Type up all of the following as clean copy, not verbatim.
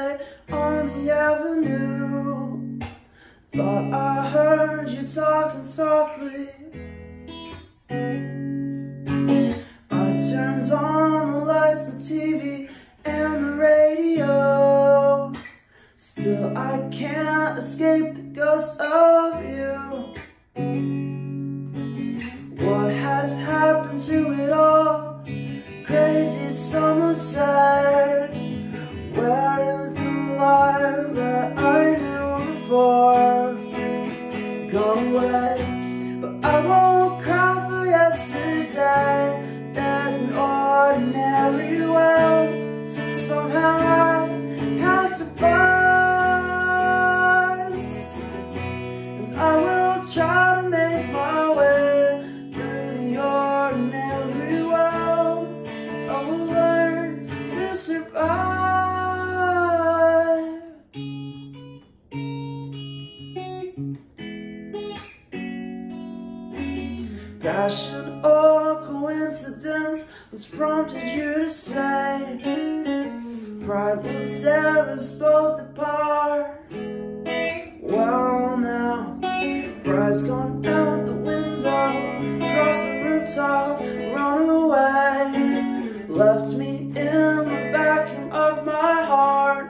day on the avenue. Thought I heard you talking softly. I turned on the lights, the TV, and the radio. Still I can't escape the ghost of you. What has happened to it all? Crazy summer sad. Where is the life that I knew before? Gone away, but I won't cry for yesterday. There's an ordinary world. Somehow I had to buzz, and I will try to make my way through the ordinary world. I will learn to survive. Passion or coincidence was prompted you to say pride will tear us both apart. Well now, pride's gone out the window, across the rooftop, run away. Left me in the vacuum of my heart.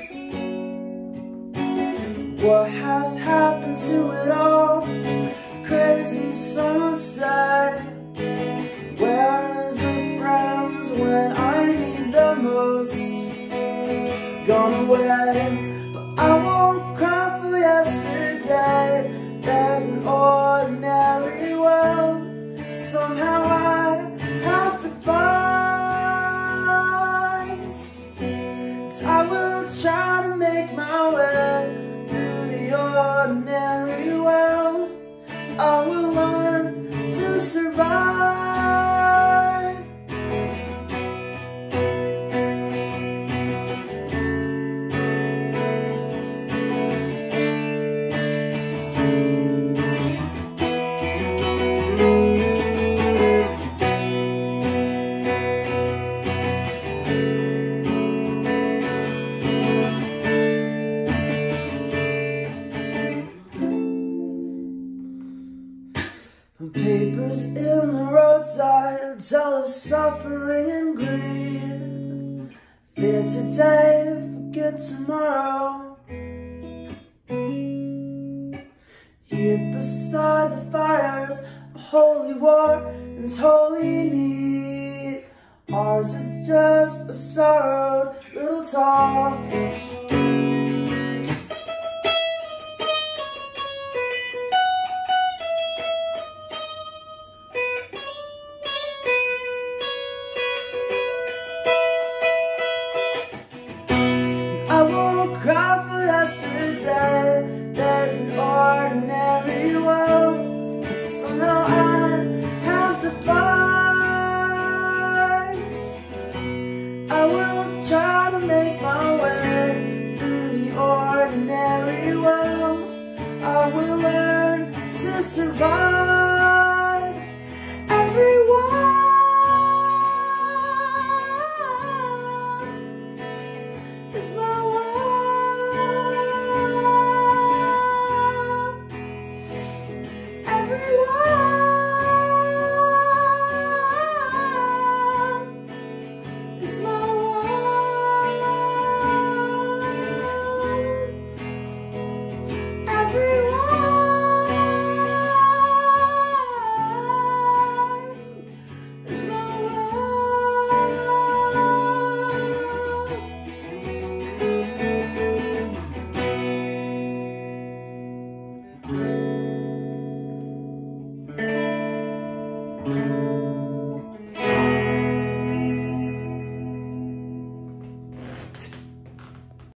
What has happened to it all? Crazy summer sad. Where is the friends when I need them most? Gone away, but I won't cry for yesterday. There's an ordinary world. Somehow I have to fight. I will try to make my way through the ordinary world. I will learn to survive. Papers in the roadside tell of suffering and greed. Fear today, forget tomorrow. Here beside the fires, a holy war and holy need. Ours is just a sorrowed little talk. I won't cry for yesterday. There's an ordinary world. Somehow I have to fight. I will try to make my way through the ordinary world. I will learn to survive. Everyone is my world.